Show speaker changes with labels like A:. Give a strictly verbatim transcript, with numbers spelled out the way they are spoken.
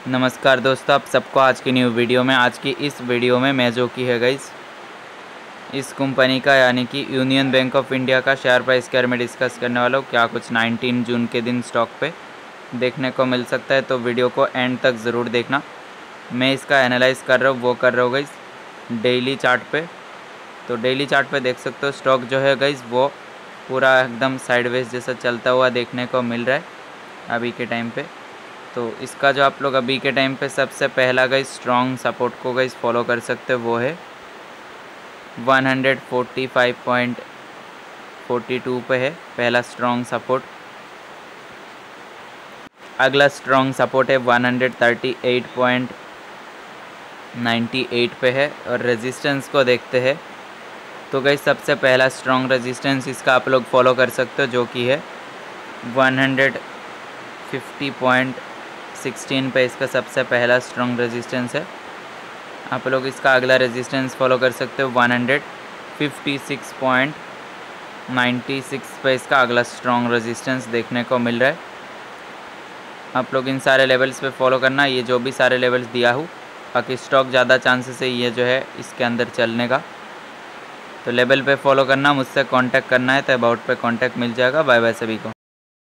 A: नमस्कार दोस्तों, आप सबको आज की न्यू वीडियो में आज की इस वीडियो में मैं जो की है गाइस इस कंपनी का यानी कि यूनियन बैंक ऑफ इंडिया का शेयर प्राइस के बारे में डिस्कस करने वाला हूँ। क्या कुछ उन्नीस जून के दिन स्टॉक पे देखने को मिल सकता है, तो वीडियो को एंड तक ज़रूर देखना। मैं इसका एनालाइज कर रहा हूँ वो कर रहा हूँ गाइस डेली चार्ट पे। तो डेली चार्ट पे देख सकते हो स्टॉक जो है गाइस वो पूरा एकदम साइडवेज जैसा चलता हुआ देखने को मिल रहा है अभी के टाइम पे। तो इसका जो आप लोग अभी के टाइम पे सबसे पहला गाइस स्ट्रॉन्ग सपोर्ट को गाइस फॉलो कर सकते हो वो है एक सौ पैंतालीस पॉइंट फोर टू पे है पहला स्ट्रॉन्ग सपोर्ट। अगला स्ट्रॉन्ग सपोर्ट है एक सौ अड़तीस पॉइंट नाइन एट पे है। और रेजिस्टेंस को देखते हैं तो गाइस सबसे पहला स्ट्रॉन्ग रेजिस्टेंस इसका आप लोग फॉलो कर सकते हो जो कि है एक सौ पचास पॉइंट सिक्सटीन पे इसका सबसे पहला स्ट्रॉन्ग रेजिस्टेंस है। आप लोग इसका अगला रेजिस्टेंस फॉलो कर सकते हो एक सौ छप्पन पॉइंट नाइन सिक्स पे इसका अगला स्ट्रॉन्ग रेजिस्टेंस देखने को मिल रहा है। आप लोग इन सारे लेवल्स पे फॉलो करना, ये जो भी सारे लेवल्स दिया हूँ, बाकी स्टॉक ज़्यादा चांसेस है ये जो है इसके अंदर चलने का। तो लेवल पे फॉलो करना, मुझसे कांटेक्ट करना है तो अबाउट पे कांटेक्ट मिल जाएगा। बाय बाय सभी को।